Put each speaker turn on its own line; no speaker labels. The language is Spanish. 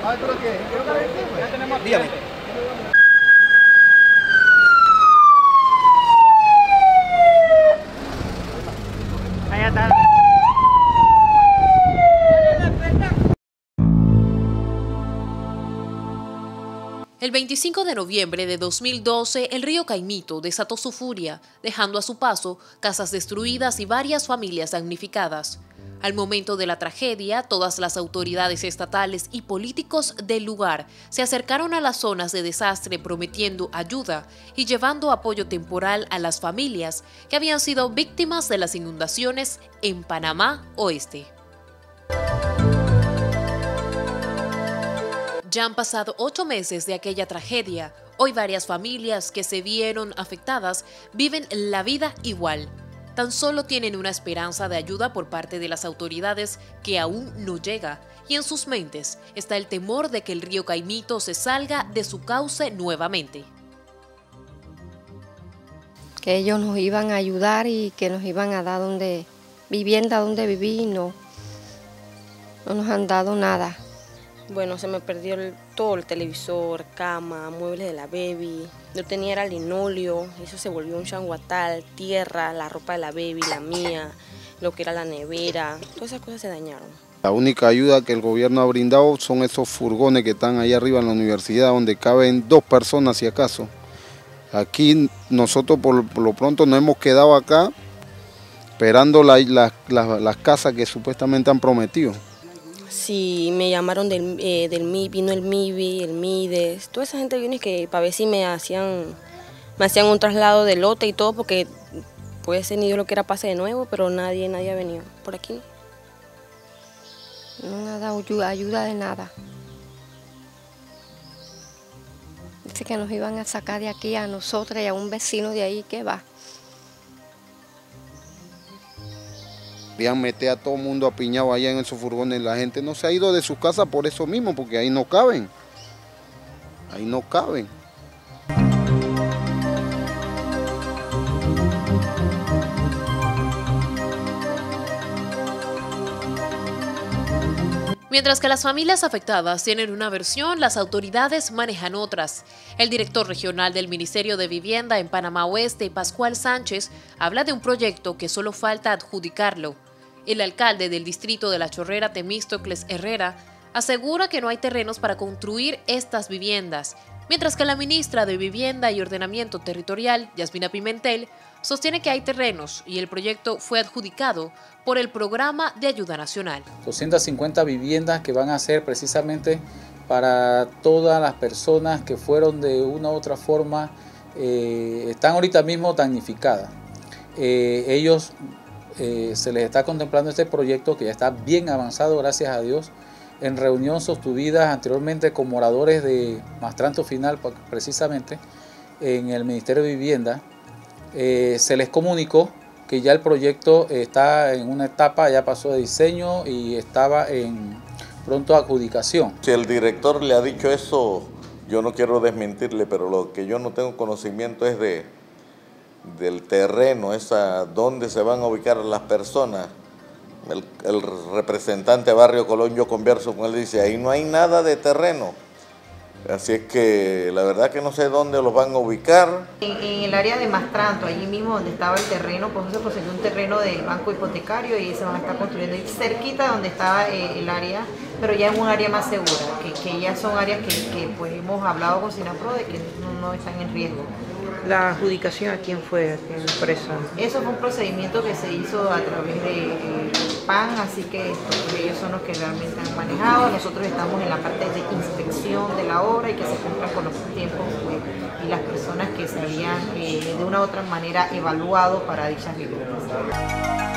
Dígame.
Allá está.
El 25 de noviembre de 2012, el río Caimito desató su furia, dejando a su paso casas destruidas y varias familias damnificadas. Al momento de la tragedia, todas las autoridades estatales y políticos del lugar se acercaron a las zonas de desastre prometiendo ayuda y llevando apoyo temporal a las familias que habían sido víctimas de las inundaciones en Panamá Oeste. Ya han pasado 8 meses de aquella tragedia. Hoy varias familias que se vieron afectadas viven la vida igual. Tan solo tienen una esperanza de ayuda por parte de las autoridades que aún no llega. Y en sus mentes está el temor de que el río Caimito se salga de su cauce nuevamente.
Que ellos nos iban a ayudar y que nos iban a dar vivienda donde vivir y no nos han dado nada.
Bueno, se me perdió todo el televisor, cama, muebles de la baby. Yo tenía era linóleo, eso se volvió un changuatal, tierra, la ropa de la baby, la mía, lo que era la nevera, todas esas cosas se dañaron.
La única ayuda que el gobierno ha brindado son esos furgones que están ahí arriba en la universidad, donde caben 2 personas si acaso. Aquí nosotros por lo pronto nos hemos quedado acá esperando las casas que supuestamente han prometido.
Sí, me llamaron del MIB, vino el MIBI, el MIDES, toda esa gente vino y que para ver si me hacían un traslado de lote y todo, porque puede ser ni yo lo que era pase de nuevo, pero nadie ha venido por aquí.
No nos ha dado ayuda de nada. Dice que nos iban a sacar de aquí a nosotras y a un vecino de ahí que va.
Querían meter a todo el mundo apiñado allá en esos furgones. La gente no se ha ido de su casa por eso mismo, porque ahí no caben. Ahí no caben.
Mientras que las familias afectadas tienen una versión, las autoridades manejan otras. El director regional del Ministerio de Vivienda en Panamá Oeste, Pascual Sánchez, habla de un proyecto que solo falta adjudicarlo. El alcalde del distrito de La Chorrera, Temístocles Herrera, asegura que no hay terrenos para construir estas viviendas, mientras que la ministra de Vivienda y Ordenamiento Territorial, Yasmina Pimentel, sostiene que hay terrenos y el proyecto fue adjudicado por el Programa de Ayuda Nacional.
250 viviendas que van a ser precisamente para todas las personas que fueron de una u otra forma, están ahorita mismo damnificadas. Ellos se les está contemplando este proyecto que ya está bien avanzado, gracias a Dios, en reunión sostuvidas anteriormente con moradores de Mastranto Final, precisamente en el Ministerio de Vivienda. Se les comunicó que ya el proyecto está en una etapa, ya pasó de diseño y estaba en pronto adjudicación.
Si el director le ha dicho eso, yo no quiero desmentirle, pero lo que yo no tengo conocimiento es del terreno, dónde se van a ubicar las personas. El representante de Barrio Colón, yo converso con él, dice, ahí no hay nada de terreno. Así es que la verdad que no sé dónde los van a ubicar.
En el área de Mastranto, allí mismo donde estaba el terreno, pues se poseyó un terreno del banco hipotecario y se van a estar construyendo ahí cerquita donde estaba el área, pero ya en un área más segura, que ya son áreas que pues hemos hablado con Sinapro de que no están en riesgo.
¿La adjudicación a quién fue? ¿A qué empresa?
Eso fue un procedimiento que se hizo a través de PAN, así que ellos son los que realmente han manejado. Nosotros estamos en la parte de inspección de la obra y que se cumplan con los tiempos pues, y las personas que se habían de una u otra manera evaluado para dichas viviendas.